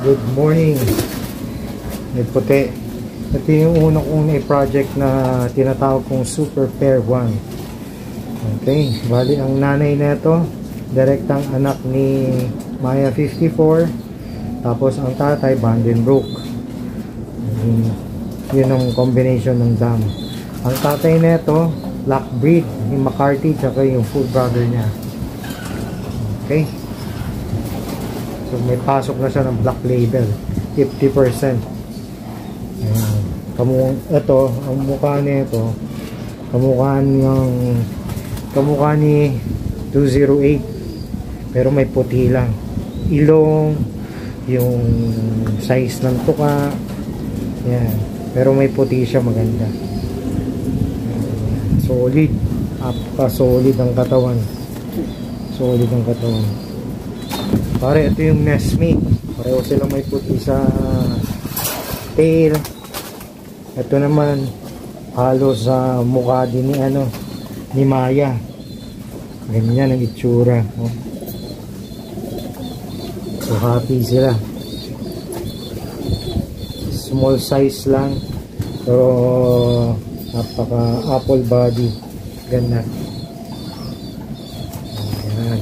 Good morning. May puti. Ito yung unang project na tinatawag kong Super Pair 1. Okay, bali ang nanay nito, direktang anak ni Maya 54. Tapos ang tatay, Vandenbroek. Yun ang combination ng dam. Ang tatay nito, black breed, ni McCarthy, tsaka yung full brother niya. Okay. So may pasok na siya ng black label, 50%. Ayan. Ito, ang mukha nito, kamukha ni 208, pero may puti lang. Ilong, yung size ng tuka, yan. Pero may puti siya, maganda. Solid, solid ang katawan. Solid ang katawan. Pare, ito yung nestmate. Pareho silang may puti sa tail. Ito naman halos sa mukha din ni Maya. Ganyan ang itsura, oh. So happy sila. Small size lang, pero napaka apple body. Ganda. Ayan.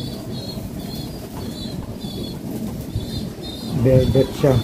Velvet siya.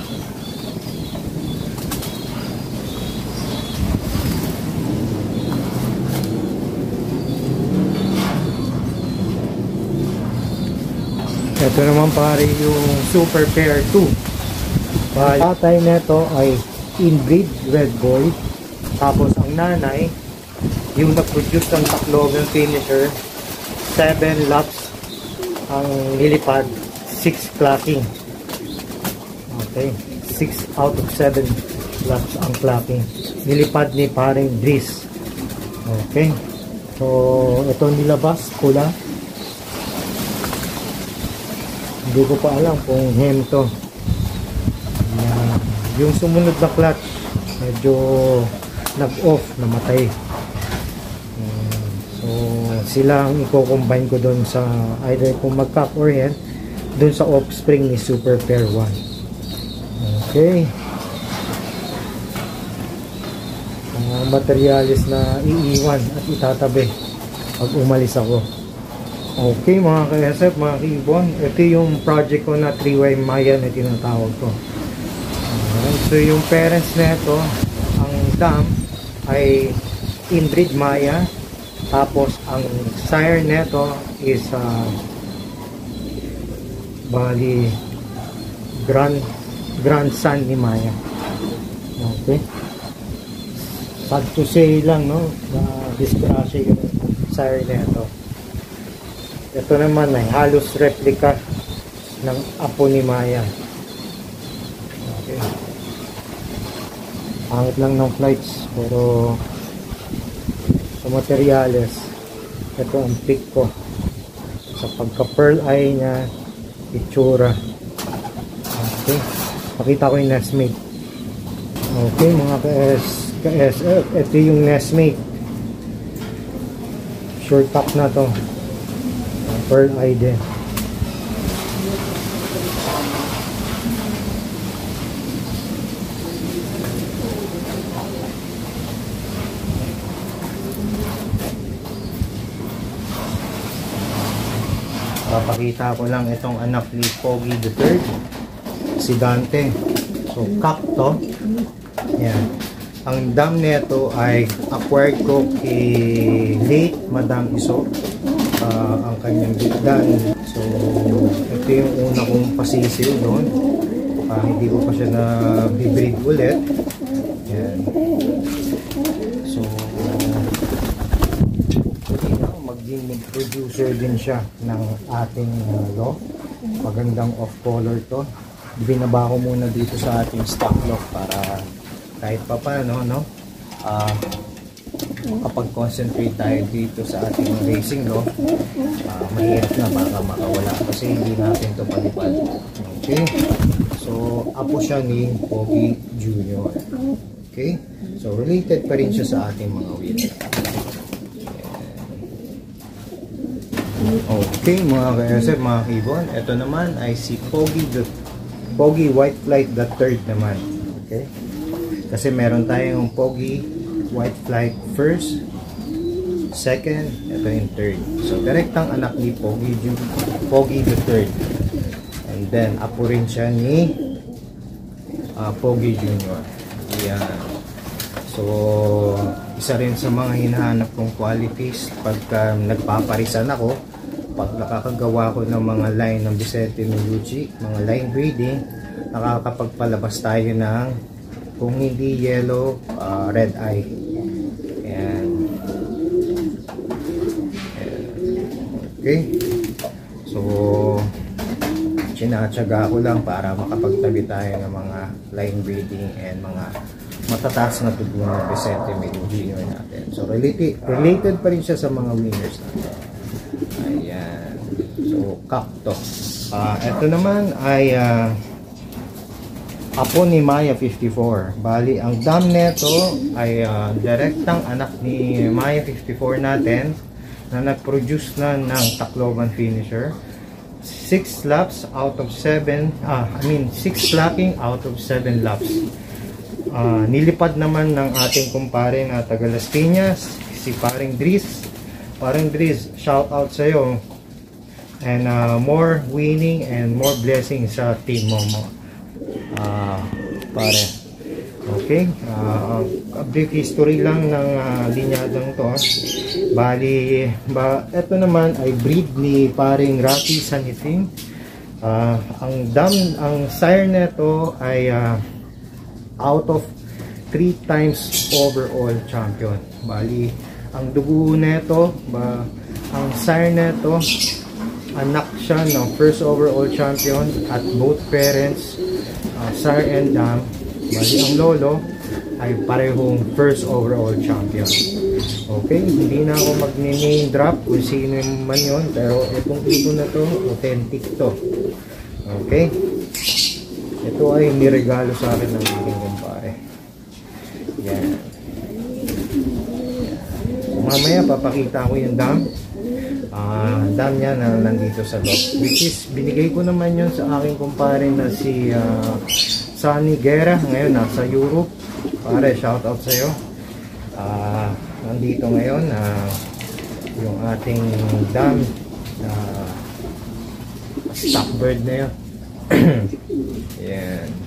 Ito naman pare yung Super Pair 2. Tatay nito ay inbreed red boy. Tapos ang nanay, yung nag-produce ng Tacloban finisher, 7 laps ang nilipad, 6 clocking. Okay, 6 out of 7 laps ang clocking. Nilipad ni paring Dries. Okay, so ito nilabas, pula. Hindi ko pa alam kung hem to. Yan. Yung sumunod na clutch, medyo nag-off, namatay. So sila ang i-combine ko doon sa either kung mag-cock or hen, doon sa offspring ni Super Pair 1. Okay. Materialis na iiwan at itatabi pag umalis ako. Okay mga ka-SF, mga ka-ibon, ito yung project ko na 3Y Maya na tinatawag ko. So yung parents nito, ang dam ay inbreed Maya, tapos ang sire nito is bali grandson ni Maya. Okay. Sad to say lang, no, na disgrasya yung sire nito. Ito naman ay halos replica ng apo ni Maya. Okay. Pangit lang ng flights, pero sa materyales, ito ang pick ko. Sa pagka-pearl eye niya, itsura. Okay. Pakita ko yung nestmate. Okay mga ka-SF, ito yung nestmate. Short top na to. Pearl eye din. Papakita ko lang itong anak ni Pogi the Third, si Dante. So cock to. Yan. Ang dam nito ay acquired ko kay late Madam Iso. Ang kanyang bigdan. So ito yung una kong pasisiw doon. Hindi ko pa siya na bibreed ulit. Yan. So maging producer din siya ng ating Loft. Magandang off color to. Binaba ko muna dito sa ating stock Loft para kahit pa paano, no, kapag concentrate tayo dito sa ating racing Loft, mahirap na baka makawala kasi hindi natin ito palipad. Okay, so apo siya ni Pogi Jr. Okay, so related pa rin siya sa ating mga wheel. Okay mga ka-SF, mga kibon, ito naman ay si Pogi Pogi White Flight the third naman. Okay? Kasi meron tayong Pogi White Flight first, second, ito yung third. So, direktang anak ni Pogi the third. And then, apo rin siya ni Pogi Junior. Ayan. So, isa rin sa mga hinahanap kong qualities pagka nagpaparisan ako, pag nakakagawa ko ng mga line ng V.NgoMelucci, mga line breeding, nakakapagpalabas tayo ng kung hindi yellow, red eye. Ayan. Okay. So, sinatsaga ko lang para makapagtabi tayo ng mga line breeding and mga matataas na tubo ng V.NgoMelucci natin. So, related pa rin siya sa mga winners natin. Ayan. So, kakto. Ito naman ay apo ni Maya 54. Bali, ang dam neto ay direktang anak ni Maya 54 natin na nag-produce na ng Tacloban finisher. 6 laps out of 7, 6 flapping out of 7 laps. Nilipad naman ng ating kumpare na taga Las Pinas, si Paring Dries. Paring Dries, shout out sa iyo. And more winning and more blessings sa team mo, pare. Okay, a brief history lang ng linyadang to. Bali, ito naman ay breed ni Paring Rafi Saniting. Ang sire neto ay out of 3 times overall champion. Bali, ang dugo neto, ang sire neto, anak siya ng first overall champion at both parents, sire and dam. Bali, ang lolo ay parehong first overall champion. Okay, hindi na ako mag-name drop kung sino man yun, pero itong ibon na to, authentic to. Okay, ito ay niregalo sa akin ng aking kumpare. Yan. So, mamaya papakita ko yung dam. Dam niya na nandito sa Loft, which is binigay ko naman yun sa aking kumpare na si Sunny Guerra. Ngayon nasa Europe. Pare, shout out sa iyo. Nandito ngayon yung ating dam stockbird na yun. Yan.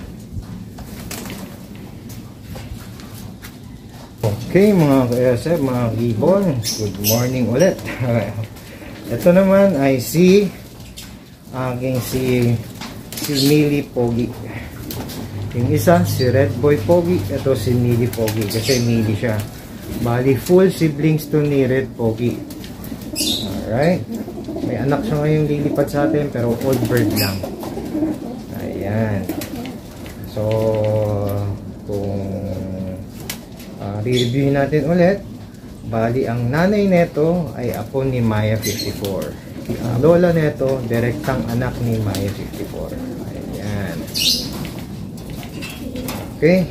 Okay mga KSF, mga gibon, good morning ulit. Ito naman ay si Millie Pogi. Yung isa si Red Boy Pogi, ito si Millie Pogi kasi Millie siya. Bali full siblings to ni Red Pogi. Alright, may anak siya ngayong lilipad sa atin pero oldbird lang. Ayan. So kung re-review natin ulit, bali ang nanay neto ay apo ni Maya 54. Ang lola neto, direktang anak ni Maya 54. Ayan. Okay.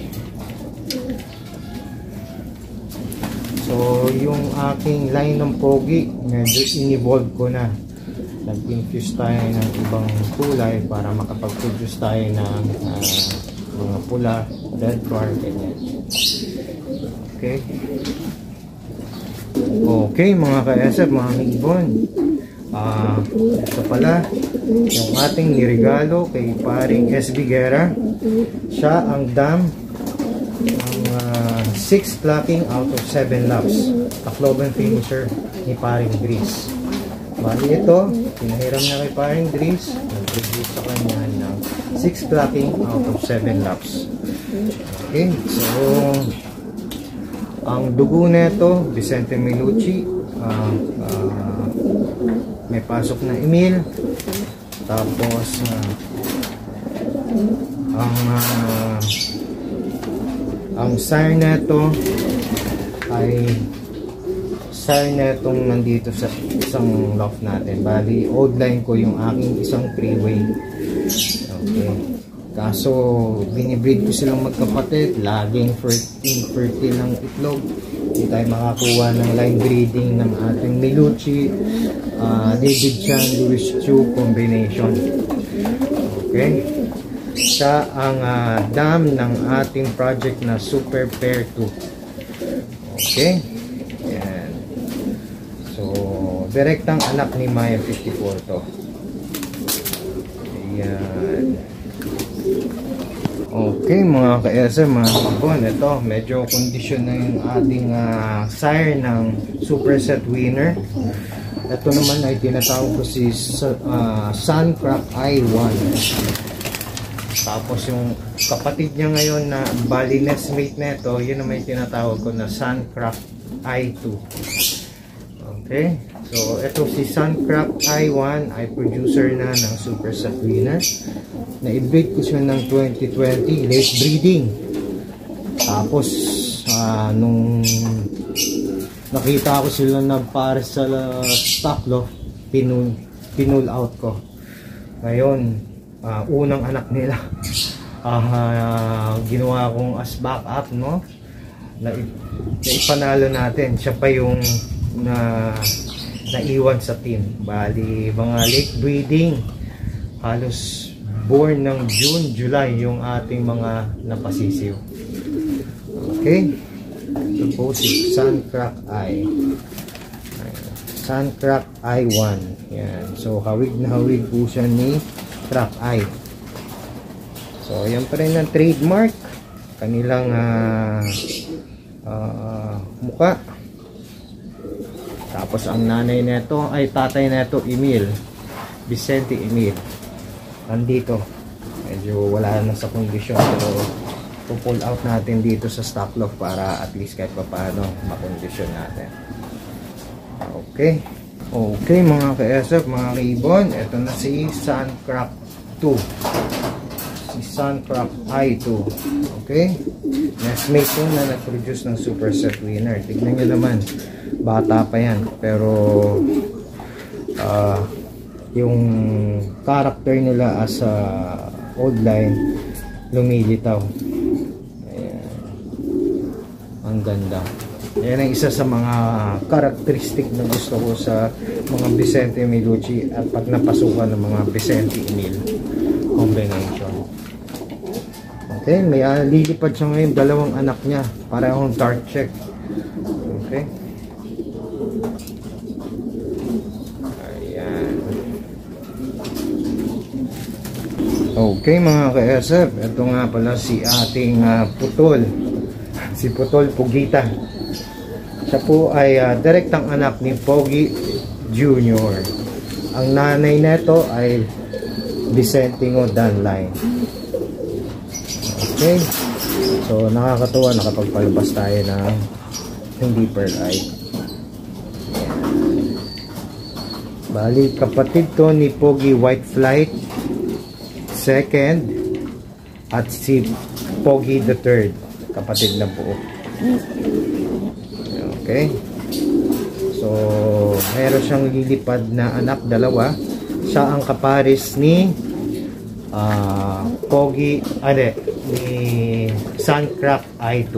So, yung aking line ng Pogi, medyo in-evolve ko na. Nag-infuse tayo ng ibang kulay para makapag-produce tayo ng mga pula, red bar, ganyan. Okay. Okay, mga ka-SF, mga ibon. Ito pala, yung ating niregalo kay Paring SB Guerra. Siya ang dam, ang 6 plucking out of 7 laps. Tacloban finisher ni Paring Dries. Bali ito, pinahiram na kay Paring Dries. Nag-produce sa kanya ng 6 plucking out of 7 laps. Okay, so ang dugo neto, V.NgoMelucci, may pasok na email. Tapos ang sire neto ay sire netong nandito sa isang loft natin. Bali, old line ko yung aking isang freeway. Okay. Kaso, binibreed ko silang magkapatid. Laging fertile ng itlog. Hindi tayo makakuha ng line breeding ng ating Melucci, David Chan, Louis Chu combination. Okay. Siya ang dam ng ating project na Super Pair 2. Okay? Yan. So, direktang anak ni Maya 54 to. Ayan. Okay mga ka-SM, mga kabon, ito medyo kondisyon na yung ating sire ng Superset winner. Ito naman ay tinatawag ko si Suncrack I1. Tapos yung kapatid niya ngayon na bali nestmate nito, yun naman yung tinatawag ko na Suncrack I2. Okay, so ito si Suncrack I1 ay producer na ng Superset winner. Na-breed ko siya ng 2020, late breeding. Tapos nung nakita ko sila nagpares sa stock Loft, pinul out ko. Ngayon, unang anak nila, ginawa kong as backup, no? Na ipanalo natin. Siya pa yung naiwan sa team. Bali, mga late breeding, halos born ng June, July yung ating mga napasisiw. Okay? So, si Suncrack I. Suncrack I1. Yan. So, hawig na hawig po siya ni Crack I. So, yan pa rin ang trademark. Kanilang muka. Tapos, ang nanay neto ay tatay neto, Emil. Vicente Emil. Nandito. Medyo wala na sa kondisyon. Pero, pull out natin dito sa stock Loft para at least kahit pa paano makondisyon natin. Okay. Okay mga ka-SF, mga kaibon. Ito na si Suncrack 2. Si Suncrack I2. Okay. Nestmate yun na nag-produce ng Superset winner. Tignan nyo naman. Bata pa yan. Pero yung character nila as old line lumilitaw. Ayan. Ang ganda. Yan ang isa sa mga karakteristik na gusto ko sa mga V.NgoMelucci at pag napasukan ng mga Vicente Emil combination. Okay, may lilipad siya ngayon, dalawang anak niya, parehong dark check. Okay. Ayan. Okay mga ka-SF, ito nga pala si ating Putol. Si Putol Pugita. Siya po ay direktang anak ni Pogi Jr. Ang nanay neto ay Vicentingo Danline. Okay. So nakakatuwa, nakapagpalabas tayo ng hindi pearl eye. Bali kapatid to ni Pogi White Flight second at si Pogi the third. Kapatid na po. Okay. So, meron siyang lilipad na anak, dalawa. Siya ang kapares ni Pogi, ni Suncrack I2.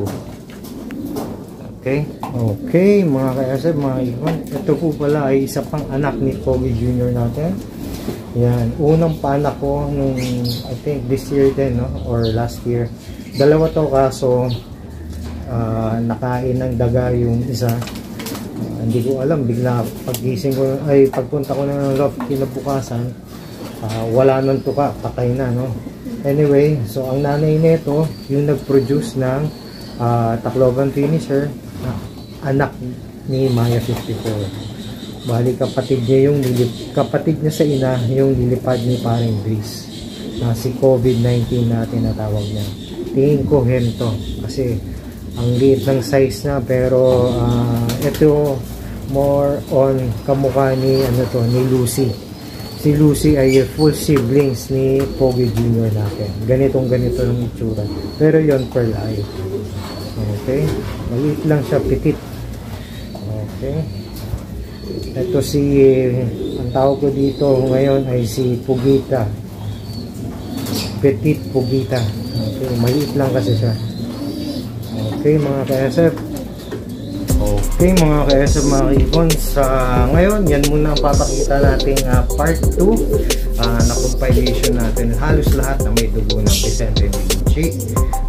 Okay. Okay, mga ka-SF, mga iwan. Ito po pala ay isa pang anak ni Pogi Jr. natin. Yan. Unang paanak ko nung, I think, this year din, no? Or last year. Dalawa to kaso nakain ng daga yung isa. Hindi ko alam, bigla paggising ko ay pagpunta ko ng Loft kinabukasan, wala nang tuka, patay na, no. Anyway, so ang nanay nito yung nag-produce ng Tacloban finisher na anak ni Maya 54. Bali kapatid niya kapatid niya sa ina yung nilipad ni Paring Breeze na si COVID-19 na tinatawag niya. Tingin ko hento kasi ang liit ng size na, pero ito more on kamukha ni ni Lucy. Si Lucy ay full siblings ni Pogi Jr. natin. Ganito ng itsura. Pero yon pearl eye. Okay. Maliit lang siya, petit. Okay. Ito ang tawag ko dito ngayon ay si Pugita. Petit Pugita. Okay. Maliit lang kasi siya. Okay mga ka-SF. Okay. Okay mga ka-SM mga Pigeons, ngayon yan muna ang papakita nating part 2 na compilation natin halos lahat na may dugo ng Vicente Melucci,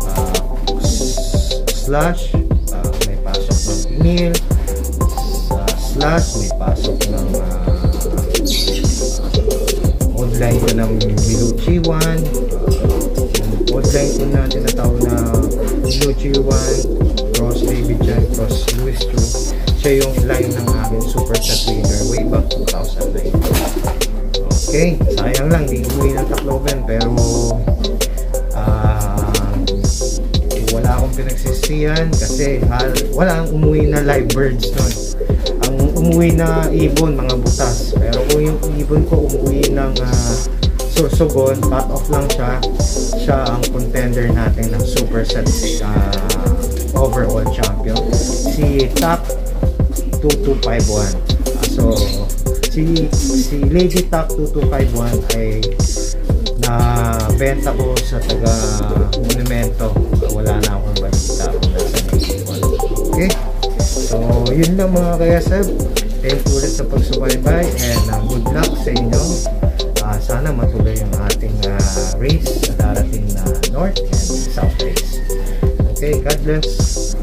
slash may pasok ng email, slash may pasok ng online ko ng Melucci 1, online ko na tinatawag na Melucci 1 cross David Jan cross Louis Chu. Siya yung line ng aking super set winner way back 2009. Okay, sayang lang di umuwi ng Tacloban, pero wala akong pinagsisihan kasi wala ang umuwi na live birds nun. Ang umuwi na ibon mga butas, pero kung yung ibon ko umuwi ng Sursogon, cut off lang siya ang contender natin ng super set overall champion, si Top 2251. So si Lady Top 2251 ay nabenta ko sa taga Monumento. Wala na akong balita kung nasa nation. Okay, so yun lang mga kayasab. Thank you ulit sa pagsubaybay and good luck sa inyo. Sana matuloy ang ating race sa darating na North and South race. Okay, God bless.